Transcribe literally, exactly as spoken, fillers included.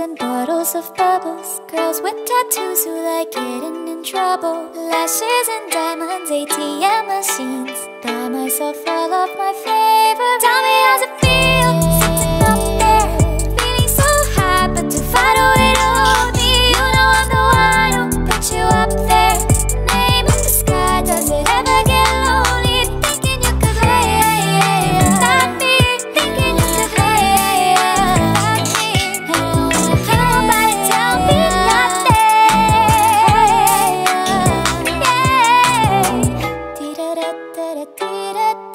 and bottles of bubbles. Girls with tattoos who like getting in trouble. Lashes and diamonds, A T M machines. Buy myself all of my favorite. Tell me how's it feel, sitting up there, feeling so high, but to find a way to hold me. You know I'm the one who put you up there. Name in the sky, does it ever get lonely? Thinking you could hate without me, thinking you could hate without me. Can't nobody tell me nothing. Yeah. Dee-da-da-da-da-dee-da-da.